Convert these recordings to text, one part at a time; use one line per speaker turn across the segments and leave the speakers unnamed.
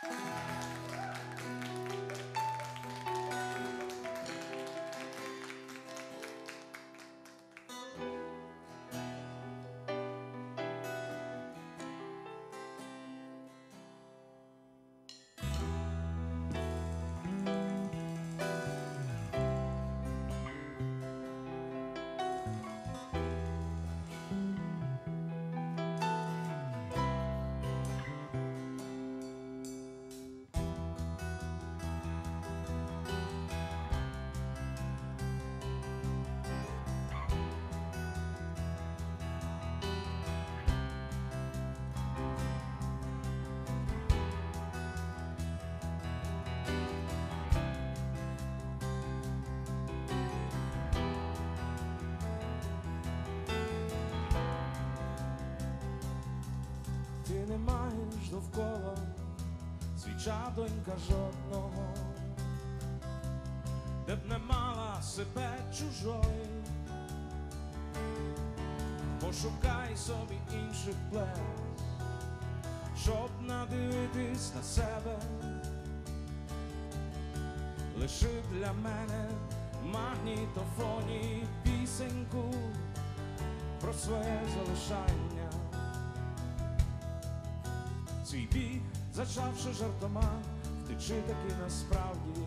Не маєш довкола свіча донька жодного, де б не мала себе чужої. Пошукай собі інших плес, щоб надивитись на себе. Лиши для мене в магнітофоні пісеньку про своє залишання. Свій біг, зачавши жартома, втечи таки насправді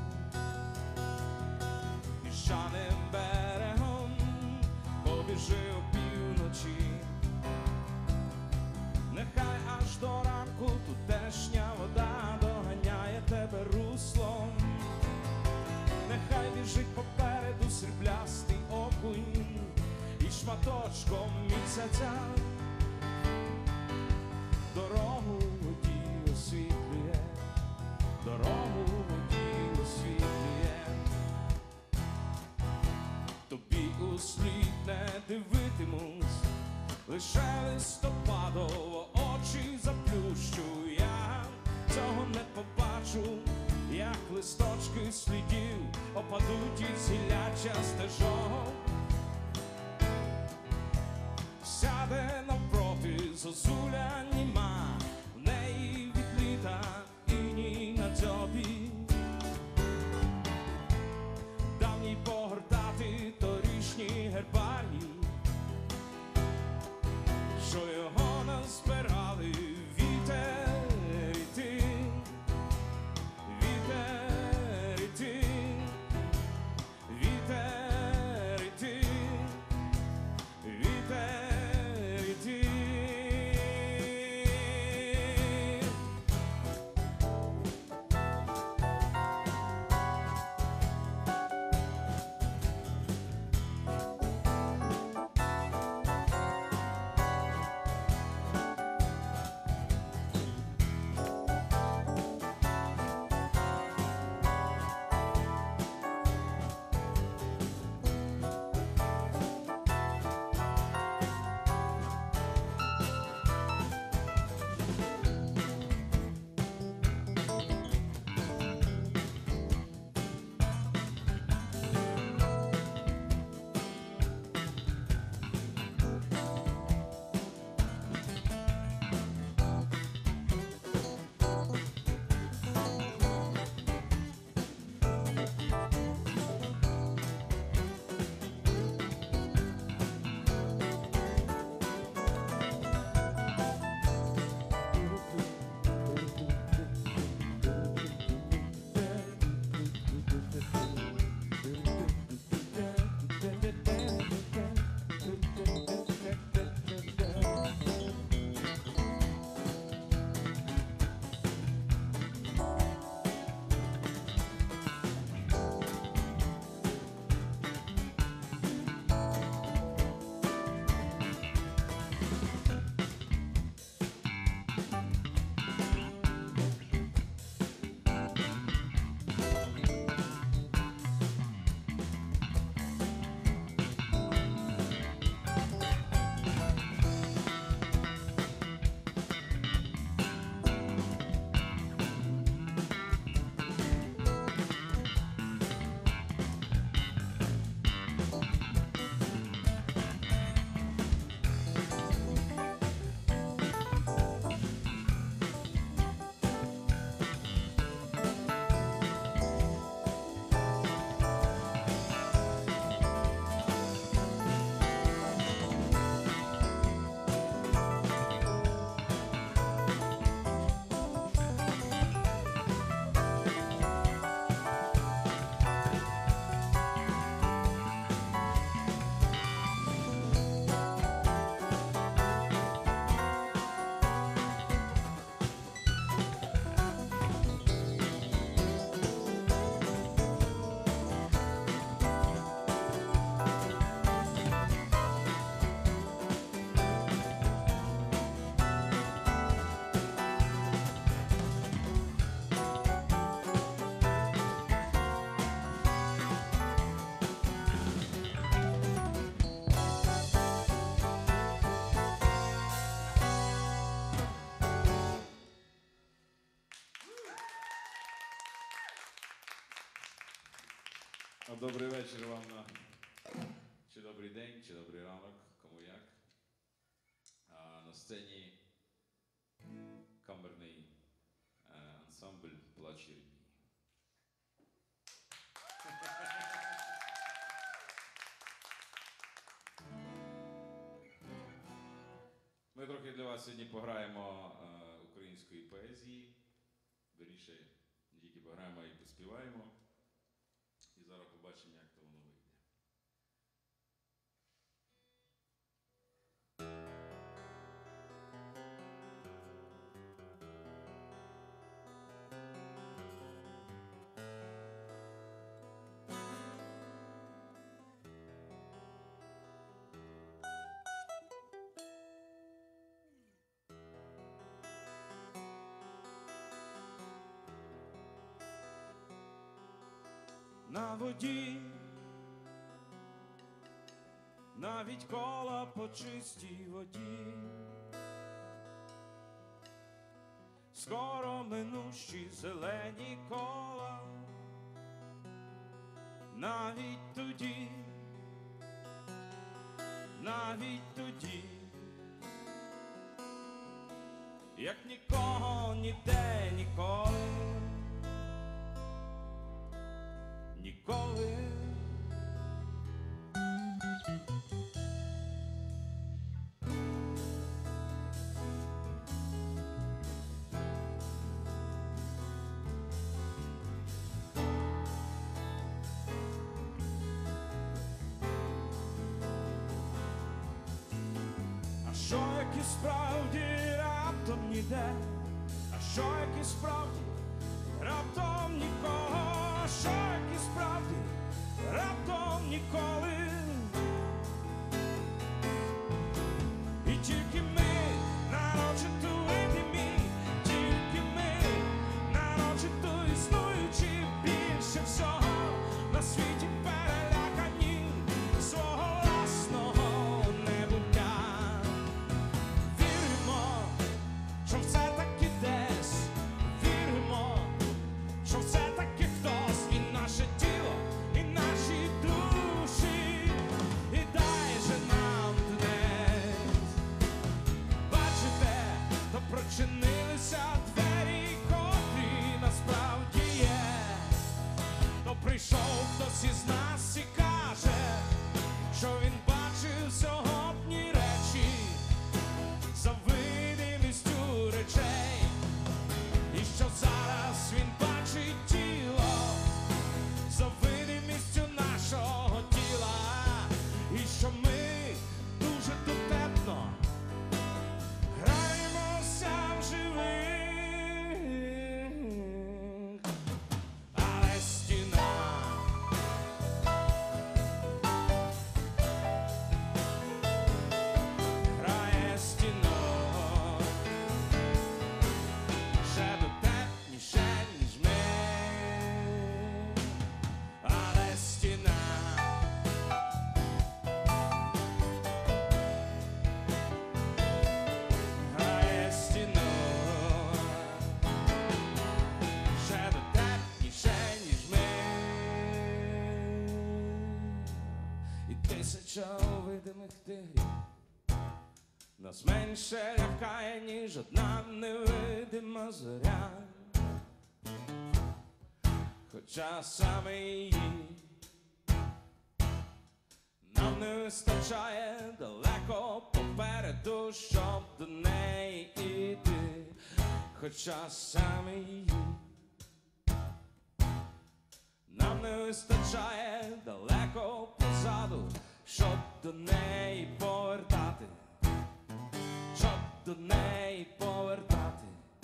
піщаним берегом побіжи опівночі. Нехай аж до ранку тутешня вода доганяє тебе руслом. Нехай біжить попереду сріблястий окунь і шматочком місяця дорогу водій освітлює, дорогу водій освітлює. Тобі услід не дивитимусь, лише листопадово очі заплющу. Я цього не побачу, як листочки слідів опадуть із гілляча стежок. Сяде навпроти зозуля німа, в неї від літа іній на дзьобі. Давній погортати торішній гербарій, що його назбирали вітер і ти, вітер і ти, вітер і ти, вітер.
Добрий вечір вам чи добрий день, чи добрий ранок, кому як. На сцені камерний ансамбль «Плач рідні». Ми трохи для вас сьогодні пограємо української поезії. Вірніше, не тільки пограємо, а й поспіваємо. І зараз побачимо, як то воно вийде.
На воді, навіть кола по чистій воді, скоро минущі зелені кола, навіть тоді, як нікого ніде ніколи. Ніколи. А що як і справді раптом ніде? А що як і справді раптом нікого? Що як і справді раптом ніколи? І тільки ми нарочито видимі, тільки ми нарочито існуючи, більше всього на світі перелякані свого власного небуття. Віримо, що все таки десь, віримо, що все таки хтось, і наше тіло, і наші душі, і дай же нам днесь. Бачите, то прочинилися двері, котрі насправді є. То прийшов хтось із нас і каже, що він бачив сьогодні речі за видимістю речей, і що зараз він бачить тіло за видимістю нашого тіла, і що ми дуже дотепно граємося в живих, але стіна грає стіною ще дотепніше, ніж ми, але стіна грає стіною ще дотепніше, ніж ми. І тисяча видимих тигрів нас менше лякає, ніж одна невидима зоря. Хоча саме її нам не вистачає далеко попереду, щоб до неї йти. Хоча саме її нам не вистачає далеко позаду, щоб до неї повертати, щоб до неї повертати.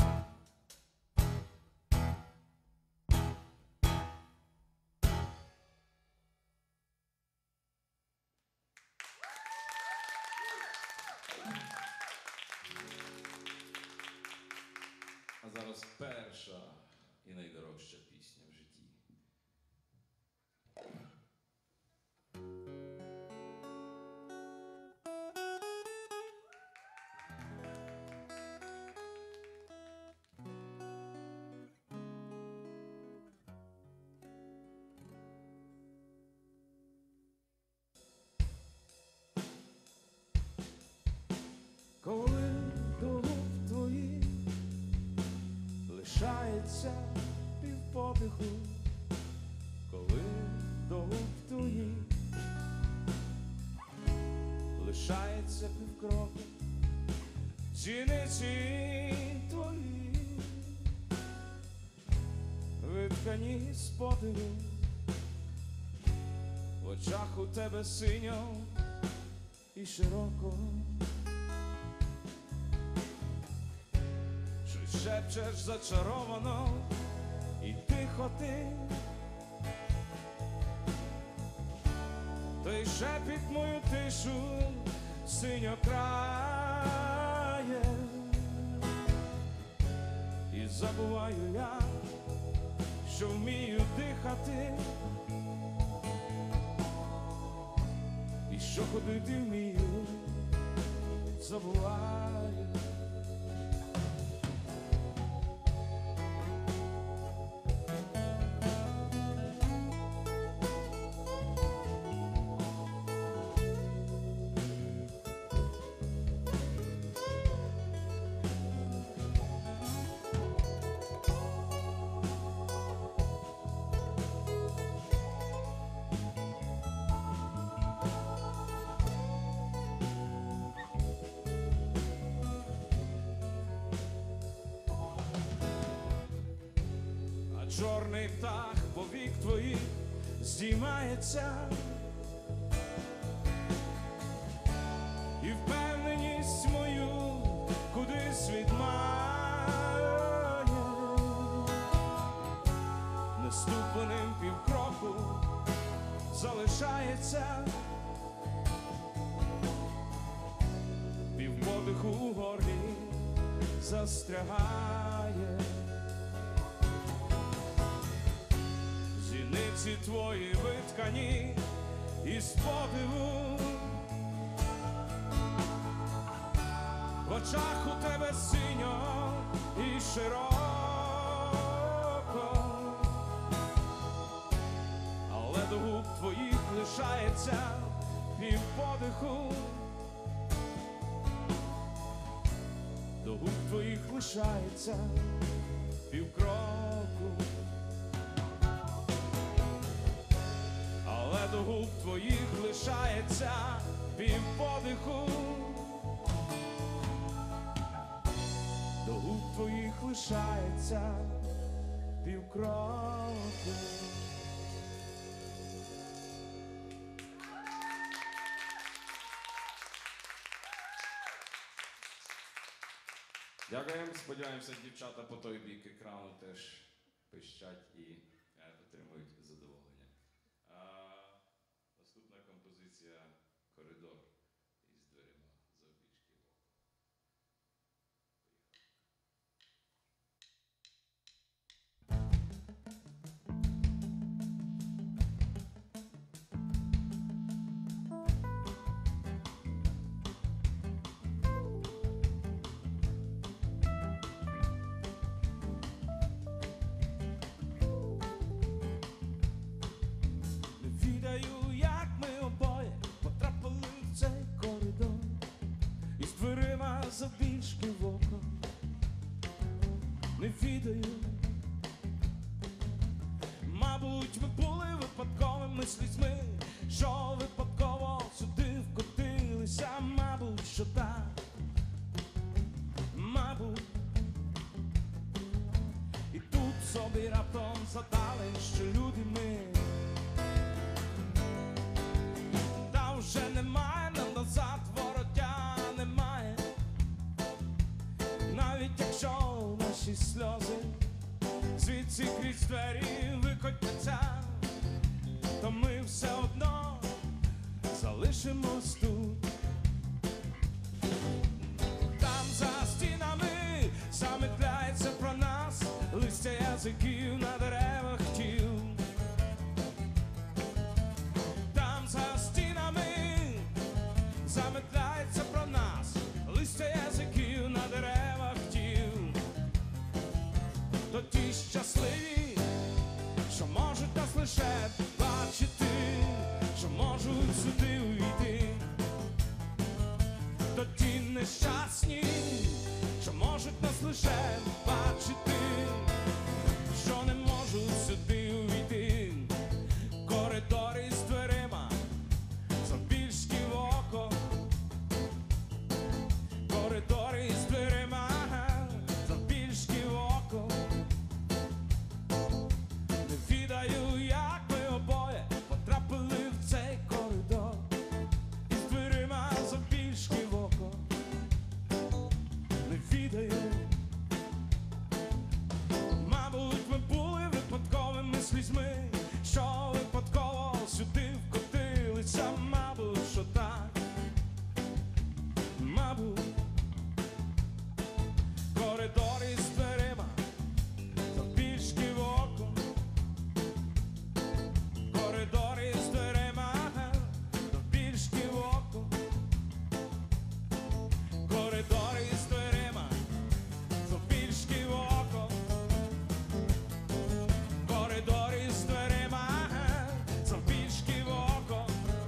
А зараз перша і найдорожча пісня в житті.
коли до губ твоїх лишається півподиху, коли до губ твоїх лишається півкроку, зіниці твої виткані з подиву, в очах у тебе синьо і широко. Щось шепчеш зачаровано і тихо ти, той шепіт мою тишу синьо крає. І забуваю я, що вмію дихати, і що ходити вмію, забуваю. Чорний птах повік твоїх здіймається, і впевненість мою кудись відмає. Наступленим півкроку залишається, півподиху у горлі застрягає. Зіниці твої виткані із подиву, в очах у тебе синьо і широко, але до губ твоїх лишається півподиху, до губ твоїх лишається півкроку. Але до губ твоїх лишається півподиху, до губ твоїх лишається півкроку.
Дякуємо. Сподіваємося, дівчата по той бік екрану теж пищать і отримують задоволення. Наступна композиція «Коридор» із дверима завбільшки в око.
Як ми обоє потрапили в цей коридор із дверима завбільшки в око. Не відаю, мабуть, ми були випадковими слізьми, що випадково сюди вкотилися. Мабуть, що так, мабуть. І тут собі раптом згадали, що люди ми. Вже немає нам назад, вороття немає. Навіть якщо наші сльози звідси крізь двері викотяться, то ми все одно залишимось тут. Там за стінами замедляється про нас листя язиків на деревах тіл. Там за стінами заметляється про нас листя язиків на деревах тіл. То ті щасливі, що можуть нас лише бачити, що можуть сюди увійти. То то ті нещасні, що можуть нас лише бачити, що не можуть сюди увійти. Коридори з дверима, завбільшки в око. Коридори з дверима, завбільшки в око. Не відаю, як ми обоє потрапили в цей коридор. Із дверима завбільшки в око. Не відаю. Мабуть, ми були випадковими слізьми, що випадково сюди вкотилися. Мабуть, що так. Мабуть. Коридори з дверима, завбільшки в око. Коридори з дверима, завбільшки в око. Коридори з дверима, завбільшки в око. Коридори з дверима, завбільшки в око.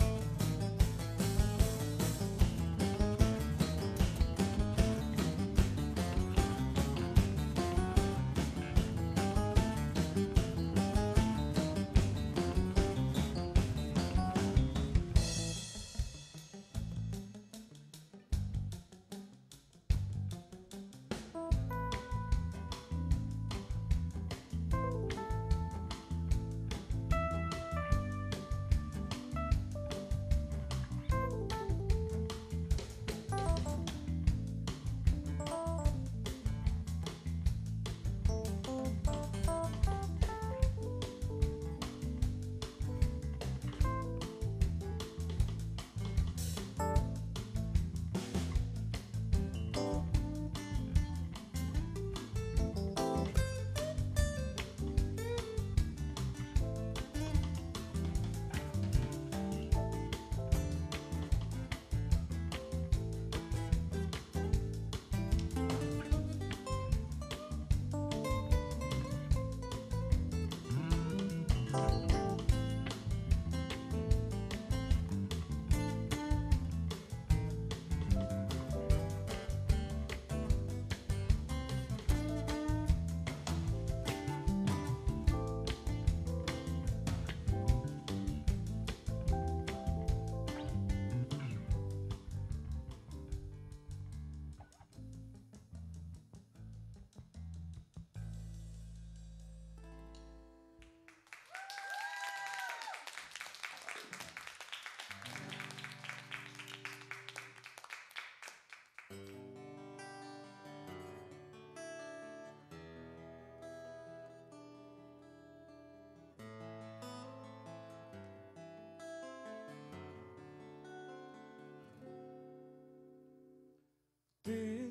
Ти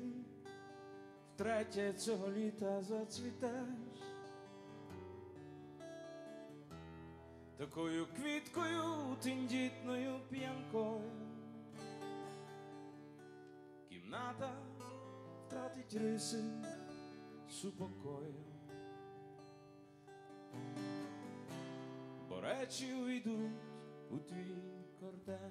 втретє цього літа зацвітеш такою квіткою, тендітною п'янкою. Кімната втратить риси супокою, бо речі увійдуть у твій кортеж.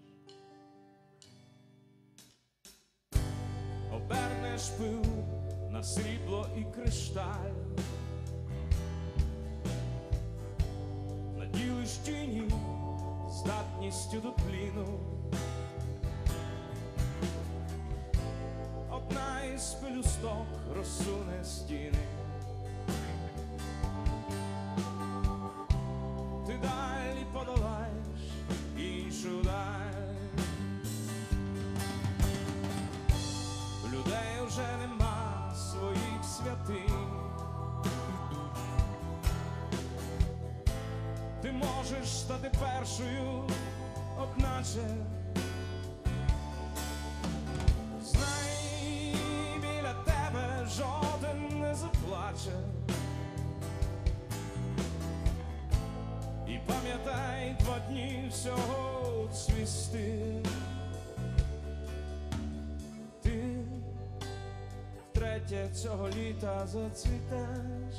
Обернеш пил на срібло і кришталь, наділиш тіні здатністю до пліну. Одна із пелюсток розсуне стіни. Ти далі подолаєш іншу даль. Людей вже нема своїх святинь. Ти можеш стати першою, одначе знай, біля тебе жоден не заплаче. І пам'ятай, 2 дні всього цвісти. Ти втретє цього літа зацвітеш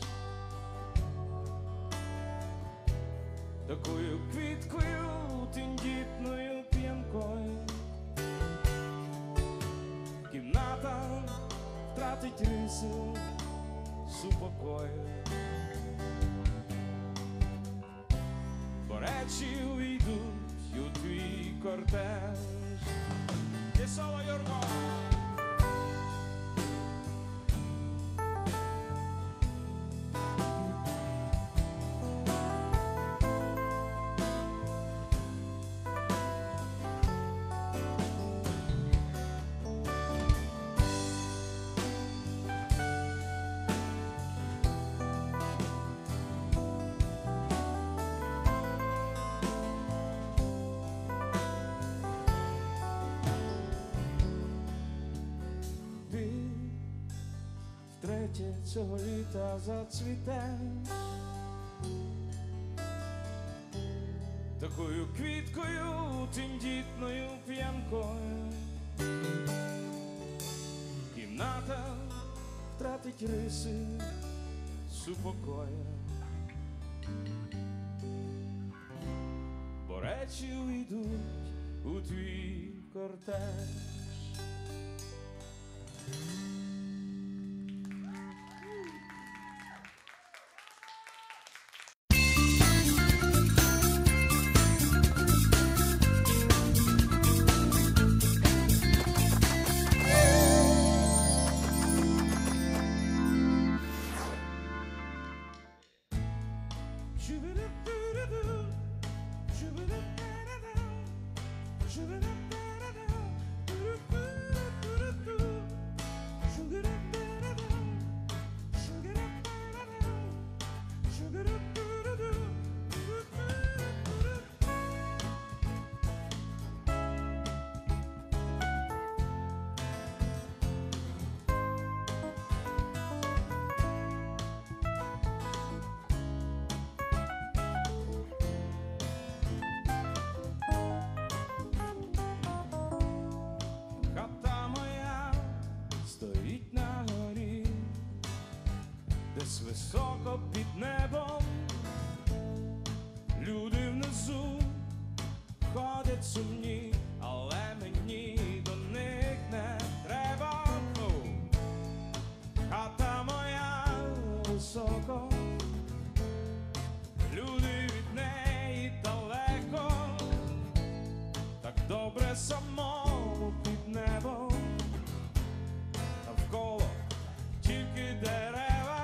такою квіткою, тендітною п'янкою. риси супокою. Бо речі увійдуть у твій кортеж. Є соло, Юрко! Втретє цього літа зацвітеш такою квіткою, тендітною п'янкою. Кімната втратить риси супокою, бо речі увійдуть у твій кортеж. Десь високо під небом люди внизу ходять сумні, але мені до них не треба. Хата моя високо, люди від неї далеко, так добре самому під небом, навколо тільки дерева.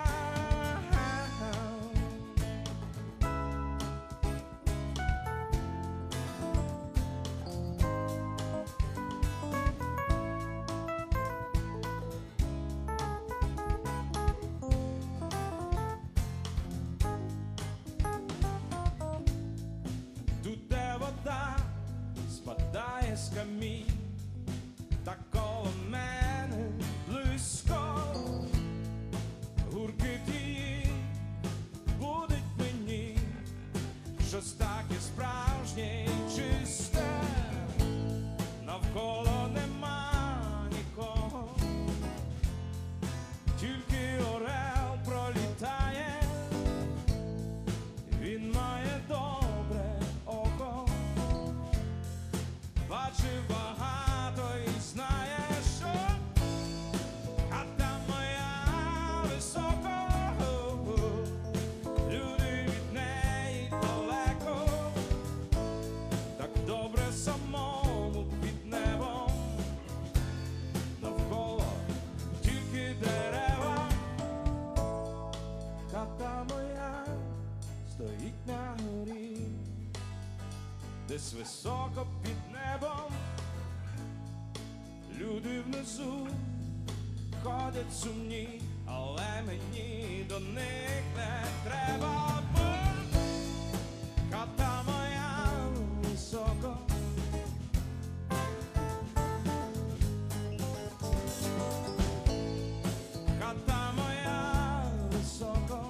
Спадає з камінь, та коло мене близько, гуркіт її будить мені щось таке справжнє і чисте, навколо нема нікого, тільки орел пролітає, він має добре око. Бачив багато і знає, що хата моя високо, люди від неї далеко, так добре самому під небом, навколо тільки дерева. Хата моя стоїть на горі, десь високо під небом, люди внизу ходять сумні, але мені до них не треба. Хата моя високо, хата моя високо,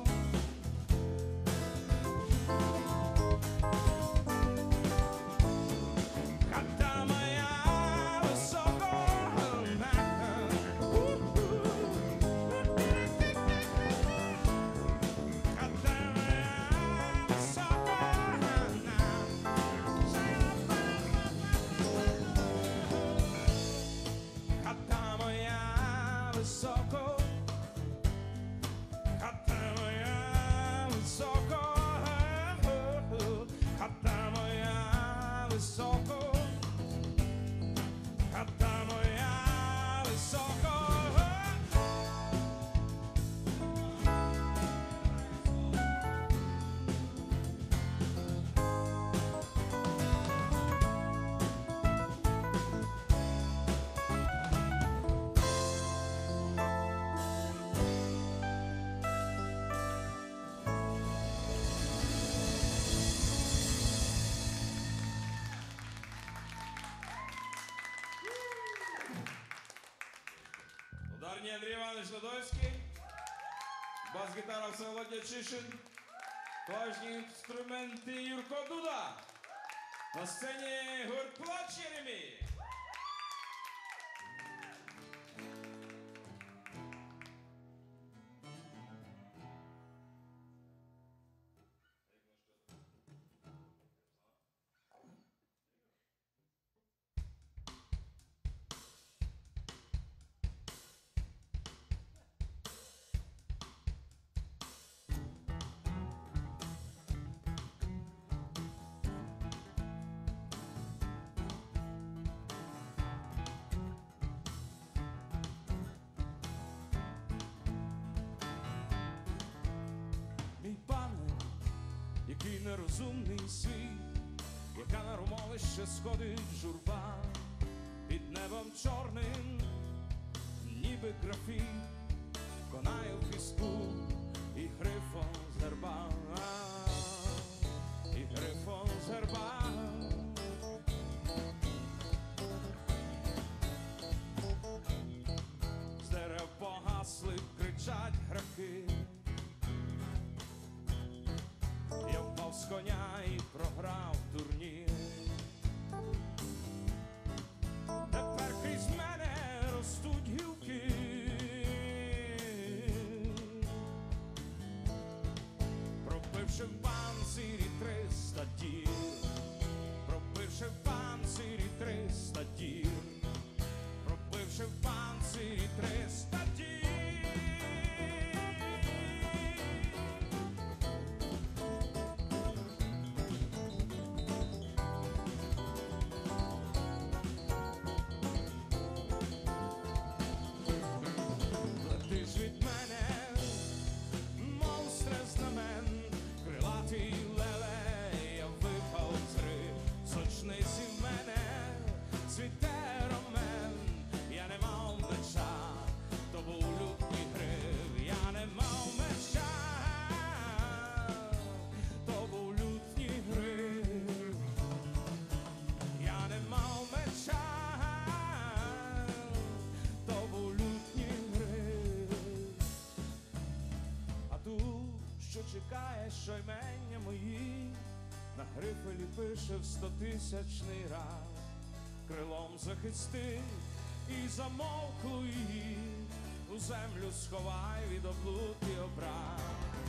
високо, хата моя високо.
Ударні Андрій Іванович Ладойський, бас-гітара Всеволодя Чишин, клавішні інструменти Юрко Дуда. На сцені гурт Плач Єремій.
Мій пане, який нерозумний світ, яка на ромовище сходить журба, під небом чорним, ніби графіт, конає в піску і грифом з герба, і грифом з герба. З дерев погасли, кричать граки. Я впав з коня і програв турнір. Тепер крізь мене ростуть гілки. Пропивши в панцирі 300 дір, пропивши в панцирі 300 дір, пропивши в панцирі 300 дір. Чекає, що ймення мої на грифелі пише в 100-тисячний раз. Крилом захисти і замовклу її, у землю сховай від облуд і образ.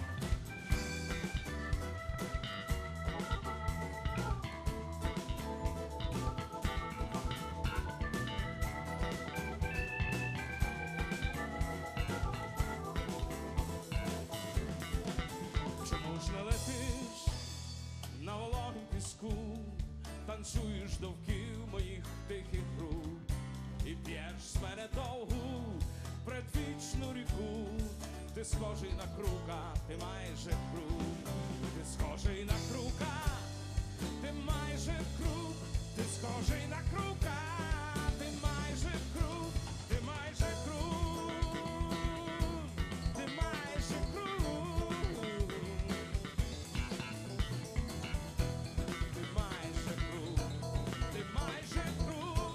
Танцюєш довкіл моїх тихих рук і п'єш з мене довгу предвічну ріку. Ти схожий на крука, ти майже круг. Ти схожий на крука, ти майже круг. Ти схожий на крука, ти майже круг. Ти майже круг, ти майже круг. Ти майже круг, ти майже круг.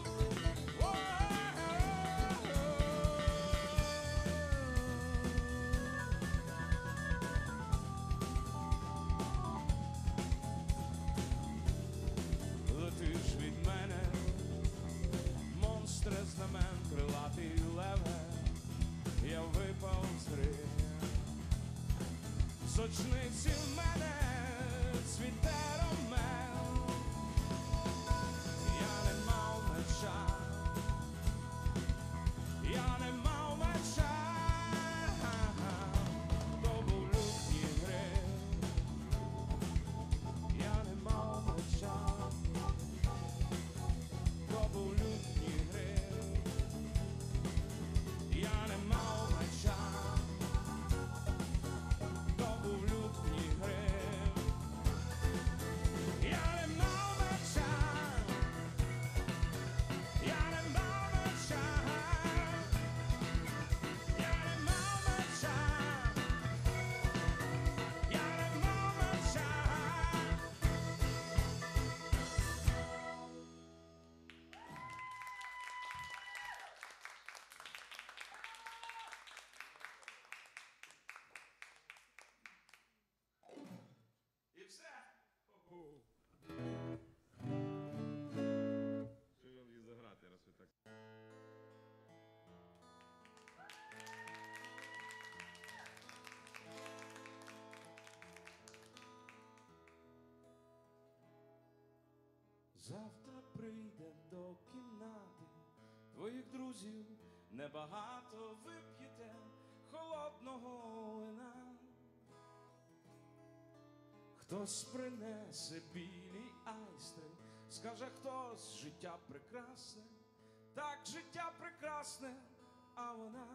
Летиш від мене, монстре знамен, крилатий леве. Я випав з гри, з очниці в мене цвіте ромел. Я не мав меча, я не мав меча, то був лютній гри. Я не мав меча, твоїх друзів небагато вип'єте холодного вина. Хтось принесе білі айстри, скаже хтось життя прекрасне, так життя прекрасне, а вона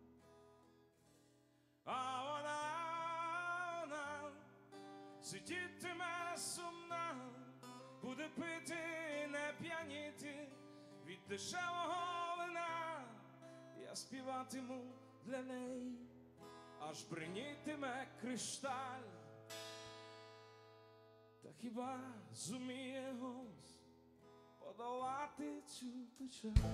сидітиме сумна, буде пити, не п'яніти від дешевого вина. Я співатиму для неї, аж бринітиме кришталь. Та хіба зуміє голос подолати цю печаль?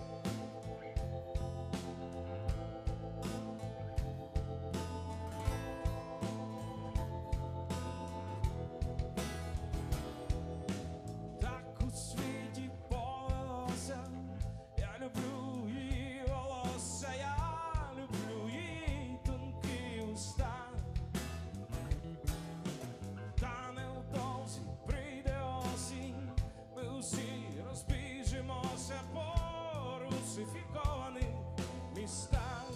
Так у світі повелося, я люблю її волосся, я люблю її тонкі уста. Та невдовзі прийде осінь, ми усі розбіжимося по русифікованих містах.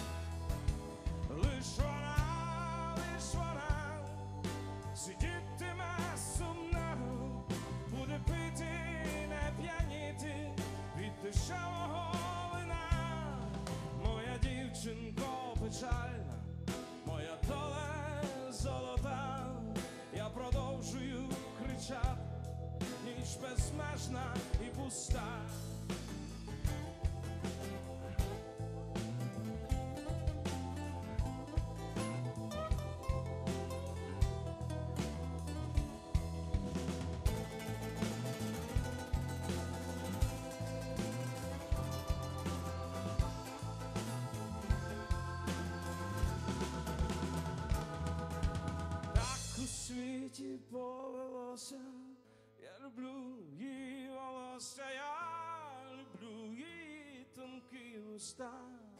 Лиш вона сидітиме сумна, буде пити, не п'яніти від дешевого вина. Моя дівчинко печальна, моя доля золота. Я продовжую кричати, ніч безмежна і пуста. У світі повелося, я люблю її волосся, я люблю її тонкі уста.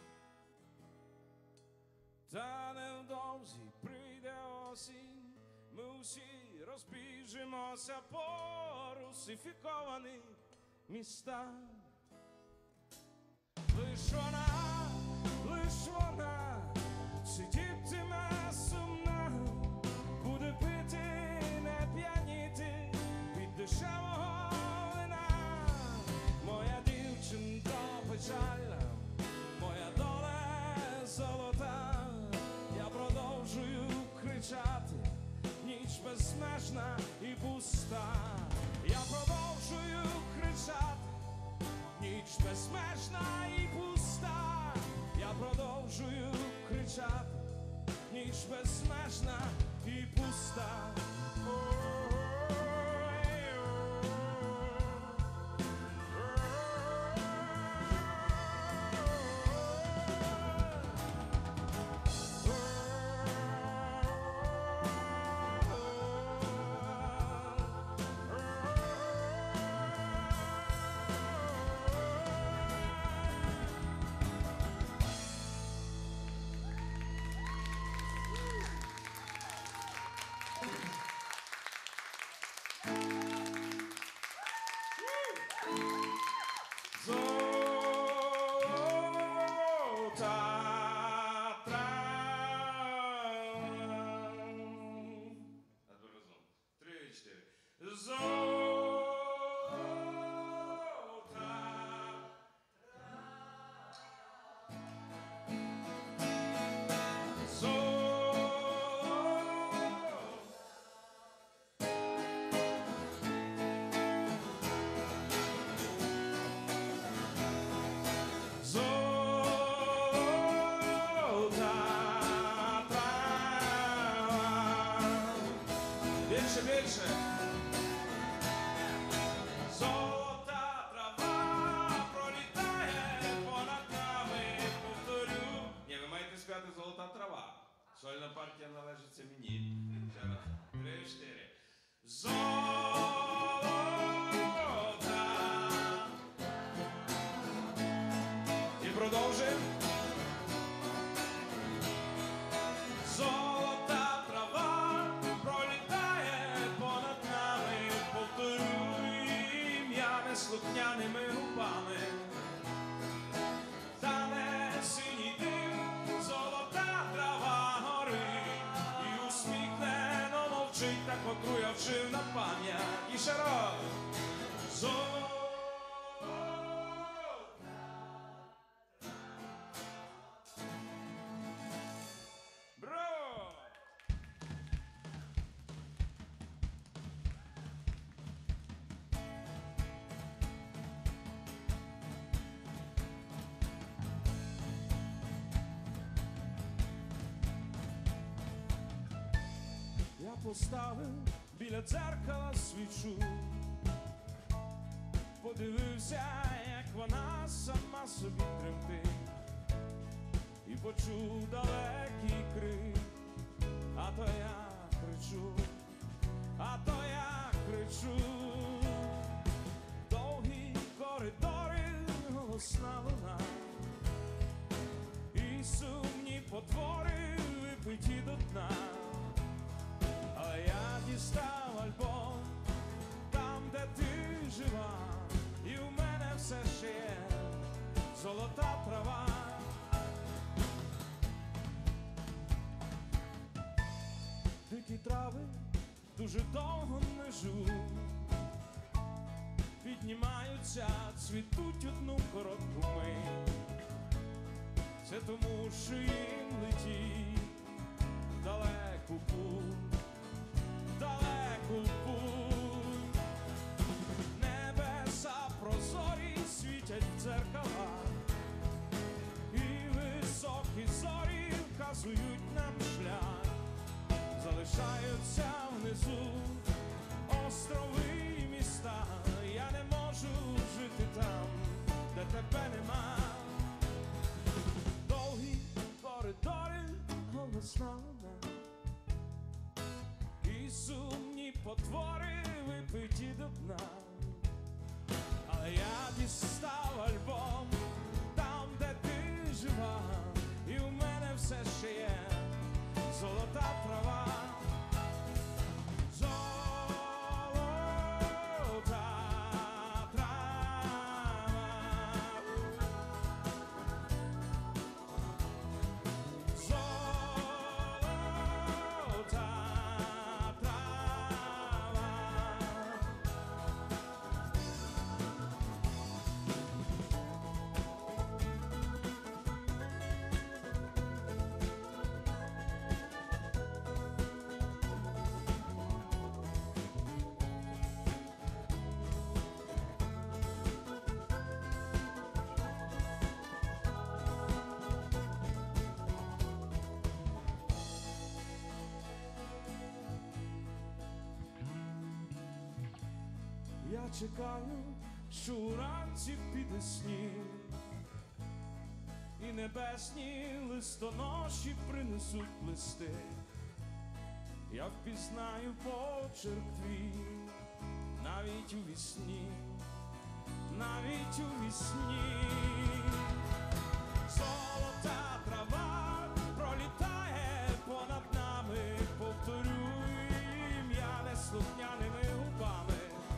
Та невдовзі прийде осінь, ми усі розбіжимося по русифікованих містах. Лиш вона сидітиме сумна, буде пити, не п'яніти від дешевого вина. Моя дівчинка печальна, моя доля золота. Я продовжую кричати, ніч безмежна і пуста. Я продовжую кричати, ніч безмежна і пуста. Я продовжую кричати, ніч безмежна і пуста. Більше. Золота трава пролітає понад нами, повторю. Ні, ви маєте співати золота трава. Сольна партія належиться мені. Ще раз. 3-4. Золота. І продовжуємо. Золота трава пролітає понад нами, повторюй ім'я неслухняними губами. вчить та котру я вчив на пам'ять. І ще раз. Браво! Я поставив біля дзеркала свічу, подивився, як вона сама собі тремтить, і почув далекий крик, а то я кричу, а то я кричу. Довгі коридори, голосна луна, і сумні потвори випиті до дна. Але я дістав альбом там, де ти жива, і у мене все ще є золота трава. Дикі трави дуже довго не живуть, піднімаються, цвітуть одну коротку мить. Це тому, що їм летіть далеку путь, далеку путь. Небеса прозорі світять в дзеркала, і високі зорі вказують нам шлях. Залишаються внизу острови і міста. Я не можу жити там, де тебе нема. Довгі коридори, голосна луна, і сумні потвори випиті до дна. Але я дістав альбом там, де ти жива, і у мене все ще є золота трава. Я чекаю, що уранці піде сніг, і небесні листоноші принесуть листи. Я впізнаю почерк твій навіть у вісні, навіть у вісні. Золота трава пролітає понад нами, повторю ім'я неслухняними губами.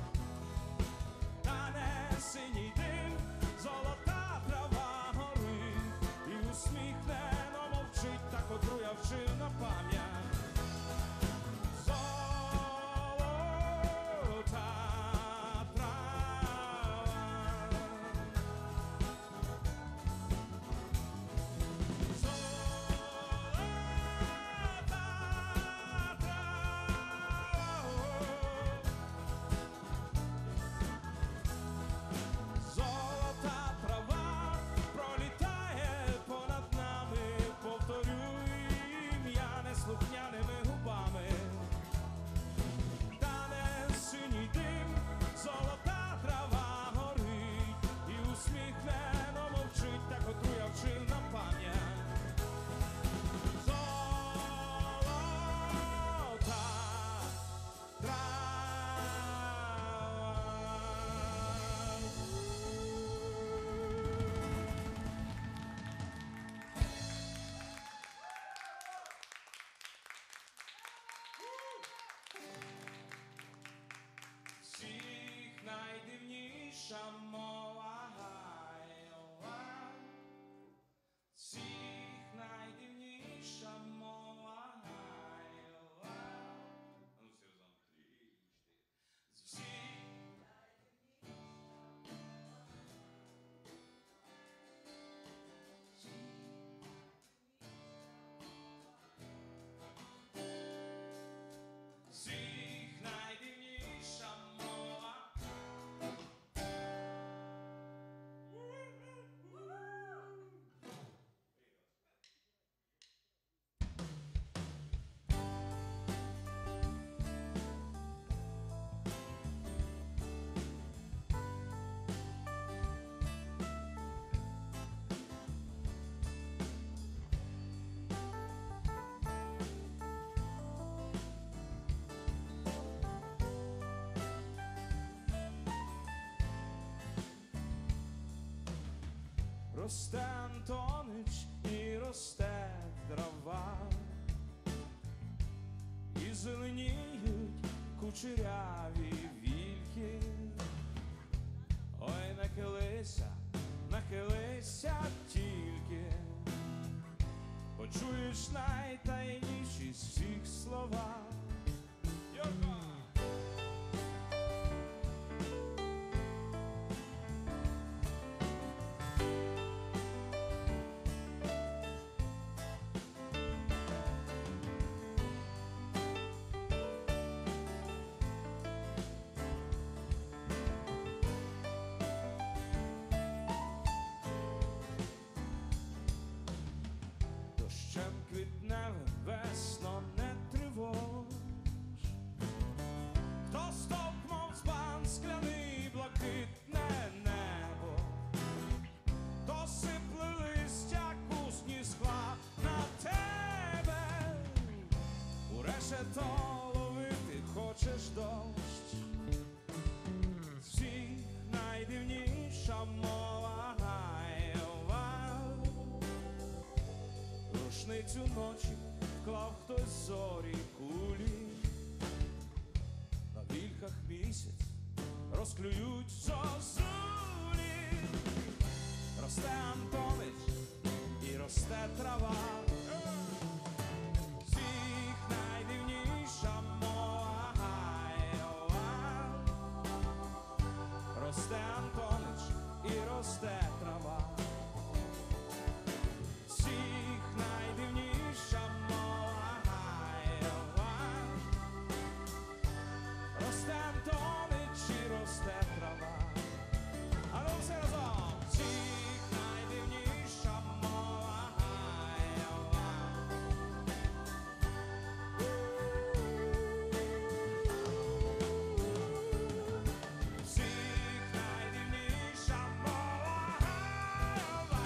Синій дим, золота трава горить, і усміхнено мовчить та, котру я вчив на пам'ять. Золота трава. Найдивніша мова гайова, всіх найдивніша мова гайова. росте Антонич, і росте трава, і зеленіють кучеряві вільки. Ой, нахилися, нахилися тільки, почуєш найтаємніші з всіх слова. Йорко! Дощем квітневим весно не тривож, хто стовпнув збан скляний блакитне небо, то сипле листя кусні скла на тебе, у решето ловити хочеш дощ. Всіх найдивніша мова гаєва, рушницю ночі вклав хтось зорі кулі, на вільхах місяць розклюють зозулі. Росте Антонич, і росте трава, всіх найдивніша мова гаєва. Росте Антонич, і росте трава, всіх найдивніша мова гаєва. Росте Антонич, і росте трава. А ну все разом! Всіх найдивніша мова гаєва. Всіх найдивніша мова гаєва.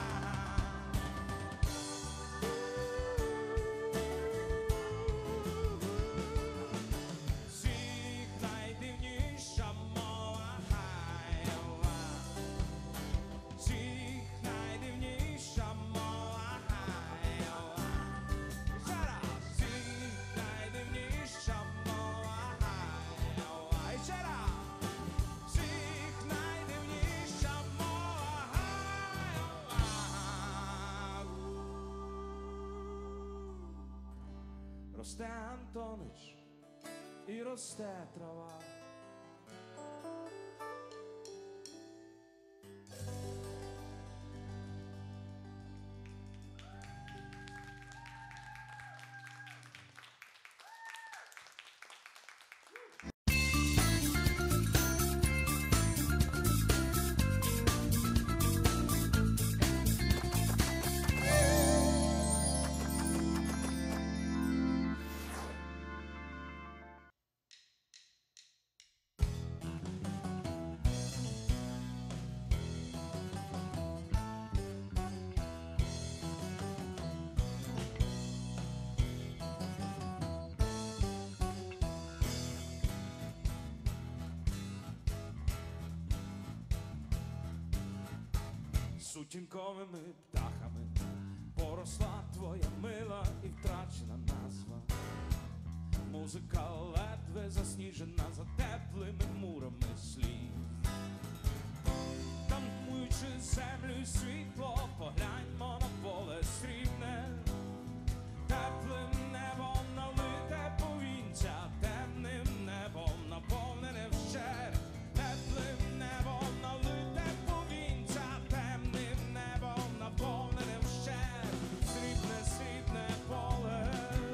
Всіх найдивніша мова гаєва. Всіх найдивніша мова гаєва. Ще раз. Всіх найдивніша мова гаєва. І ще раз. Всіх найдивніша мова гаєва. Росте Антонич, і росте трава. Сутінковими птахами поросла твоя мила і втрачена назва. Музика ледве засніжена за теплими мурами слів. Тамуючи землю і світло, погляньмо на поле срібне. Теплим небом налите повінця, темним небом наповнене вщерть. Теплим небом налите повінця, темним небом наповнене вщерть. Срібне, срібне поле,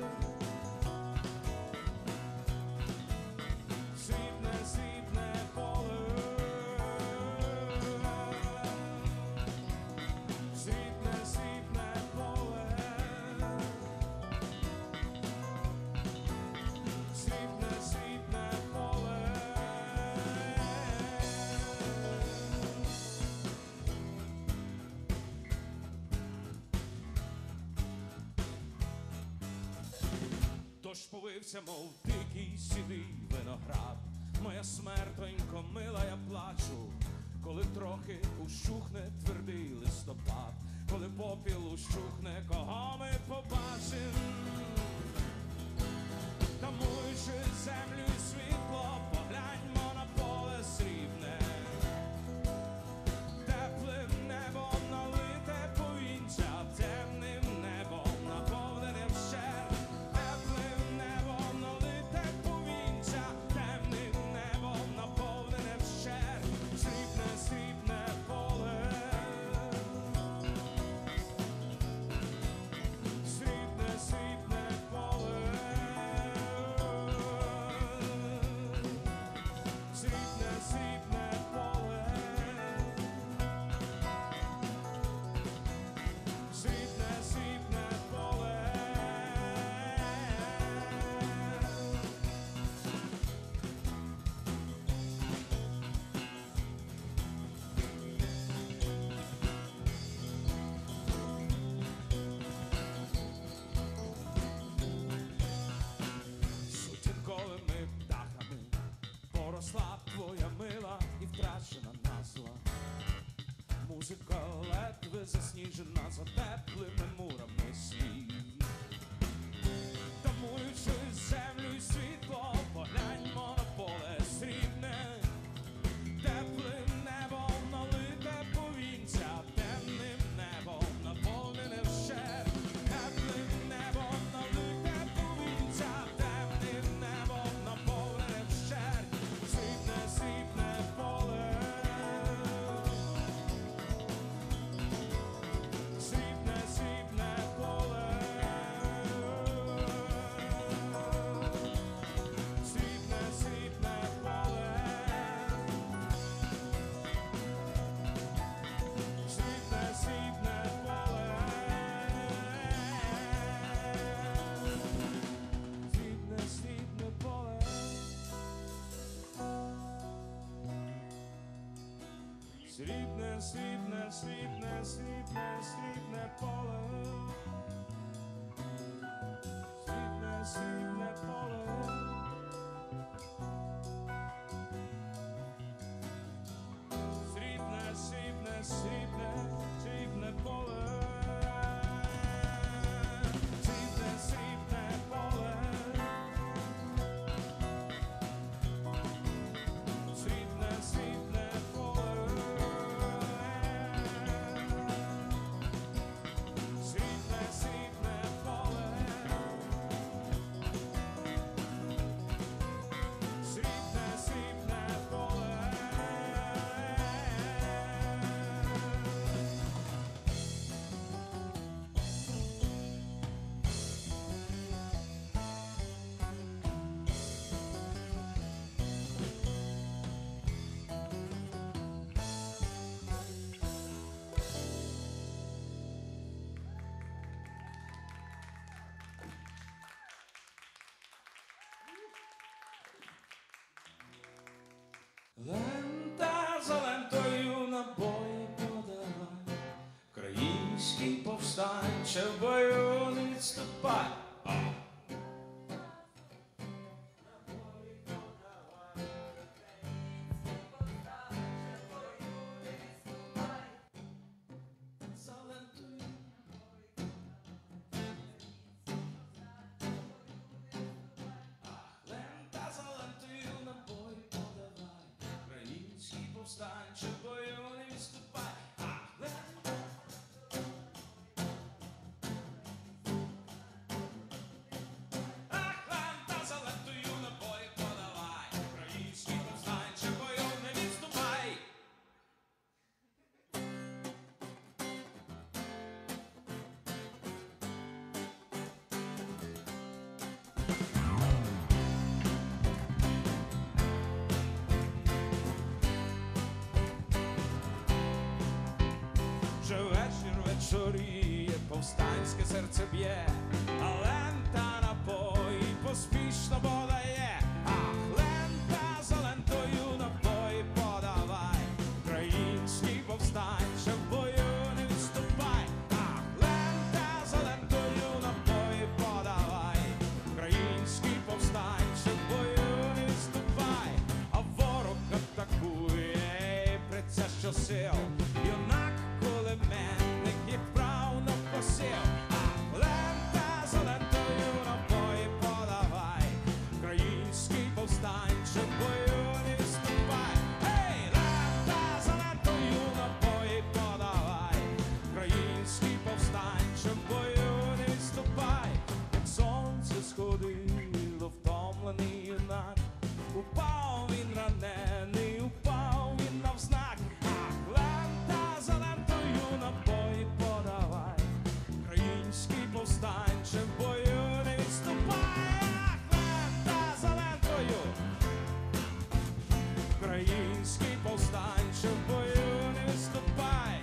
срібне, срібне поле. Срібне, срібне поле. Срібне, срібне поле. Дощ повився, мов дикий сідий виноград. Моя смертонько мила, я плачу, коли трохи ущухне твердий листопад, коли попіл ущухне, кого ми побачим, тамуючи землю і світло, погляньмо на поле срібне, теплим небом налите повінча, темним небом наповнене вщент, теплим небом налите повінча, темним небом наповнене вщент, срібне, срібне поле, срібне, срібне поле, срібне, срібне поле, срібне, срібне поле. Сутінковими птахами поросла твоя мила і втрачена назва. Музика ледве засніжена за теплими мурами слів. Тамуючи землю і світло, погляньмо на поле срібне, теплим небом налите повінця, темним небом наповнене вщент, теплим небом налите повінця, темним небом наповнене вщент, срібне, срібне поле, срібне, срібне поле, срібне, срібне поле, срібне, срібне поле, срібне, срібне поле, срібне, срібне, срібне, срібне, срібне поле, срібне, срібне поле, срібне, срібне, срібне, срібне поле, срібне, срібне поле, срібне, срібне поле, срібне, срібне поле, срібне, срібне поле. Лента за лентою набої подавай, український повстанче в бою не відступай. За лентою, лента за лентою набої подавай, що сил, юнак кулеметник їх вправно просив, а лента за лентою набої подавай, український повстанче в бою не відступай. Гей, лента за лентою набої подавай, український повстанче в бою не відступай. Як сонце сходило, втомлений юнак, упав він ранений, упав він навзнак. Ах, лента за лентою набої подавай, український повстанче в бою не відступай. Ах, лента за лентою, український повстанче в бою не відступай.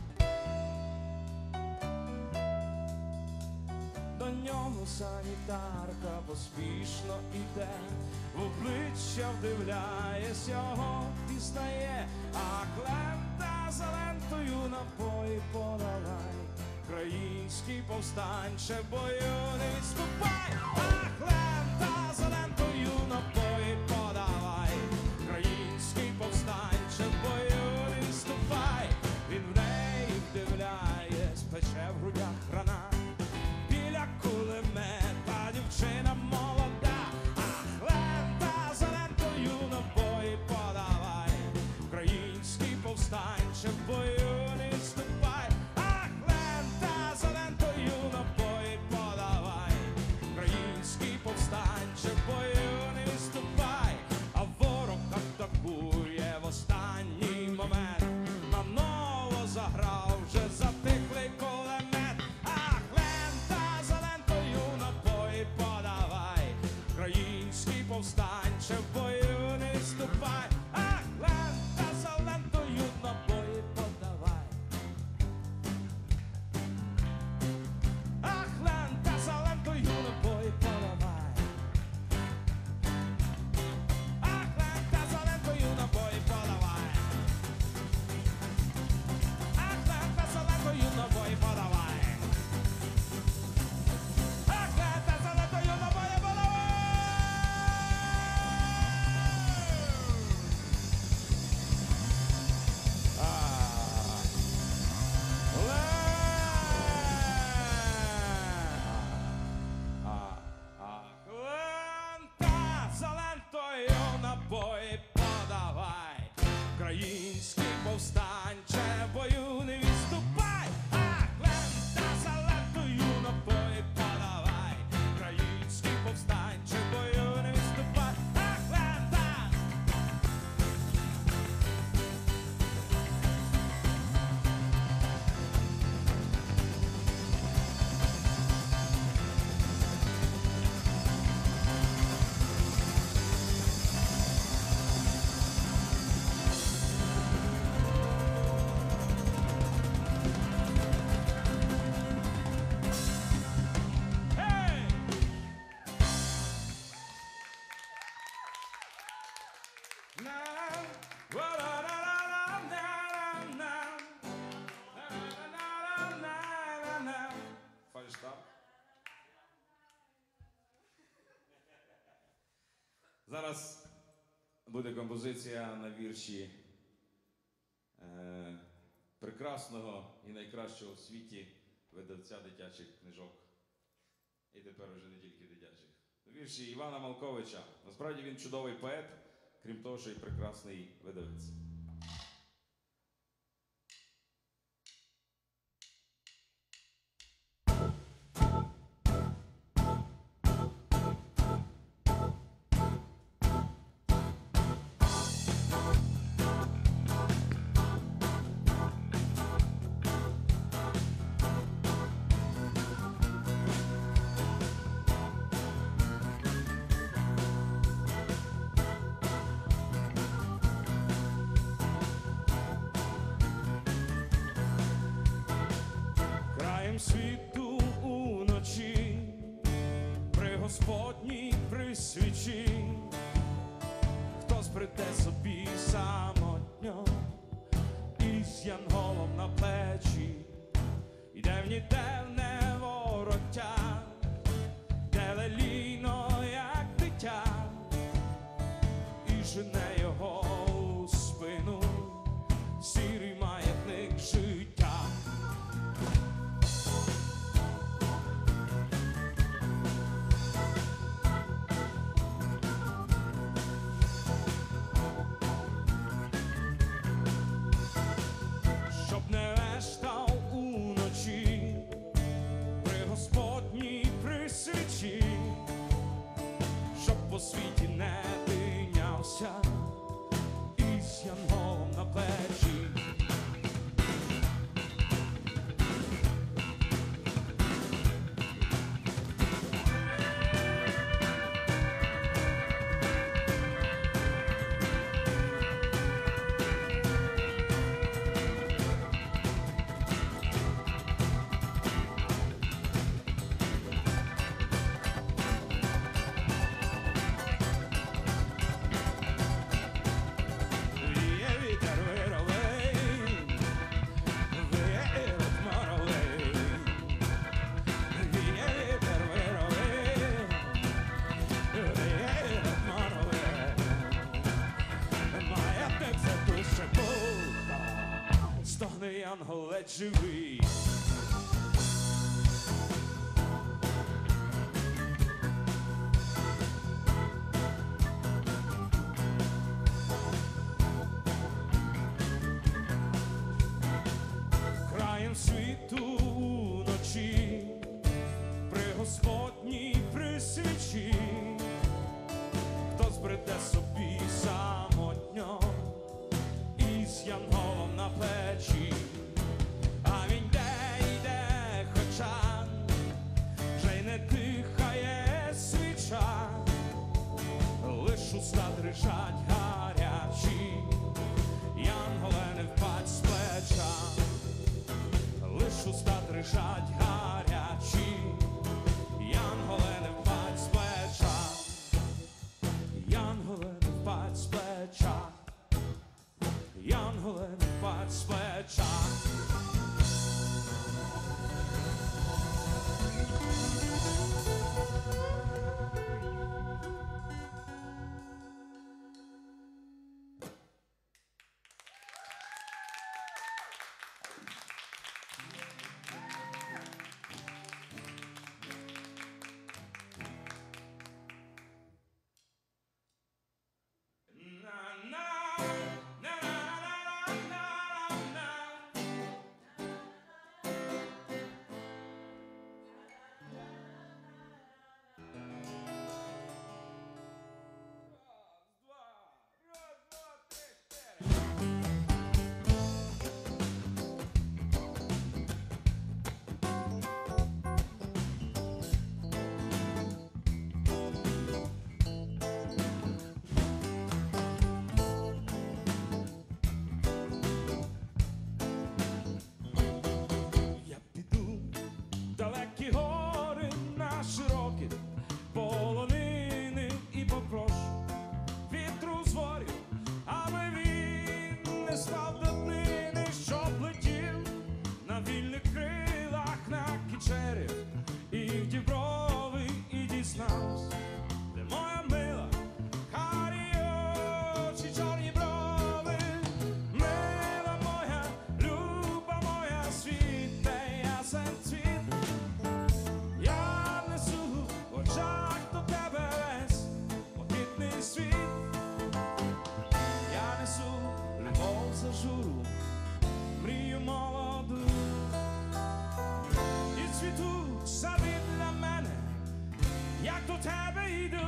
До нього санітарка поспішно іде, в обличчя вдивляєсь, його пізнає. Ах, лента за лентою напої подавай, український повстанче в бою не відступай. Ах, лента за лентою напої подавай, український повстанче в бою не відступай. Він в неї вдивляєсь, пече в грудях гранат, біля кулемета дівчина молода. Ах, лента за лентою набої подавай, український повстанче в бою не відступай. Ах, лента за лентою набої подавай, український повстанче в бою не відступай. А ворог атакує в останній момент, наново заграв вже затихлий кулемет. Ах, лента за лентою набої подавай, український повстанче в бою не відступай. Ах, лента за лентою набої подавай. Ах, лента за лентою набої подавай. Ах, лента за лентою набої подавай. Ах, лента за лентою набої подавай. Ах, лента за лентою набої подавай. Лента за лентою набої подавай, український повстанче в бою не відступай. Ах, лента за лентою набої подавай, український повстанче в бою не відступай. Ах, лента. Hey! Фальштарт. Зараз буде композиція на вірші прекрасного і найкращого в світі видавця дитячих книжок. І тепер вже не тільки дитячих. Вірші Івана Малковича. Насправді він чудовий поет, крім того, що й прекрасний видавець. Краєм світу уночі, при Господній присвічі, хтось прийде собі самотньо, із янголом на плечі, іде в ніде вороття, де лелійно, як дитя, і жене його у спину сірий ледь живий. Краєм світу вночі, при Господній присвічі, хто збреде собі самотньо із янголом на плечі, а він йде, хоча вже й не дихає свіча, лиш уста дрижать гарячі, янголе не впадь з плеча, лиш уста дрижать гарячі, янголе не впадь з плеча, янголе не впадь з плеча, янголе не впадь з плеча. Я піду в далекі гори на широкі полонини і попрошу вітру з ворів, аби він не спав до днини, щоб летів на вільних крилах на кічері і в Діброви, і дізнався, де моя мила, карі очі, чорні брови, мила моя, люба моя, світе ясен цвіт. Я несу в очах до тебе весь блакитний світ. Я несу любов зажуру, мрію молоду, і цвітуть сади для мене, як до тебе йду.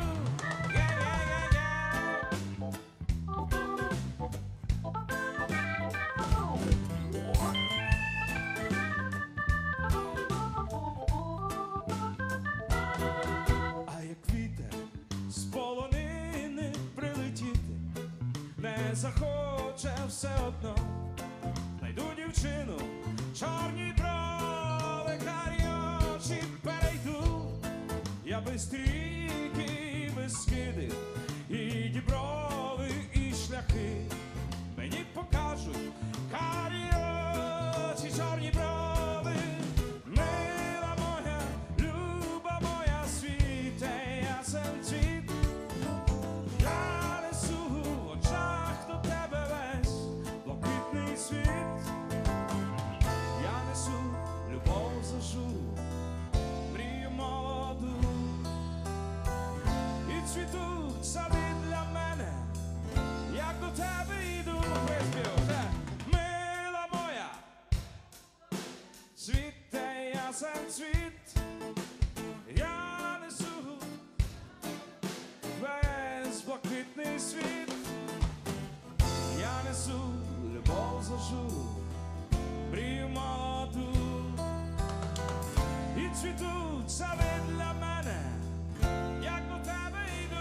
А як вітер з полонини прилетіти не захоче все одно, найду дівчину, чорні брови, карі очі, перейду я без трійки і без скиди, і Діброви, і шляхи мені покажуть карі очі, чорні брови, мила моя, люба моя, світе ясен цвіт. Я несу в очах до тебе весь блакитний світ. Я несу любов зажуру, мрію молоду, і цвітуть сади для мене, як до тебе йду. Мила моя, світе ясен цвіт. Я несу весь блакитний світ. Я несу любов зажуру, мрію молоду, і цвітуть сади для мене, як до тебе йду.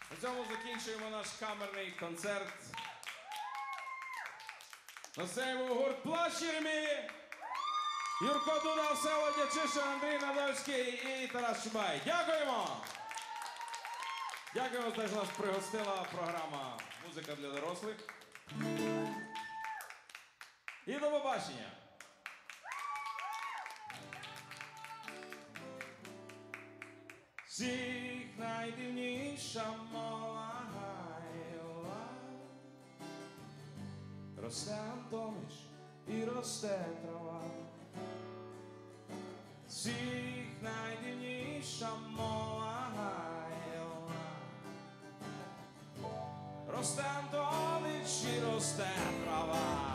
На цьому закінчуємо наш камерний концерт. На сцені був гурт «Плащ Єремії», Юрко Дуда, Всеволод Дячишин, Андрій Надольський і Тарас Чубай. Дякуємо! Дякуємо за те, що нас пригостила програма «Музика для дорослих». І до побачення! Всіх найдивніша Малахайла. Росте Антонич і росте трава. Всіх найдивніша Малахайла. Росте Антонич і росте трава.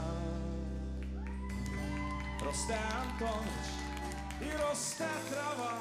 Росте Антонич і росте трава.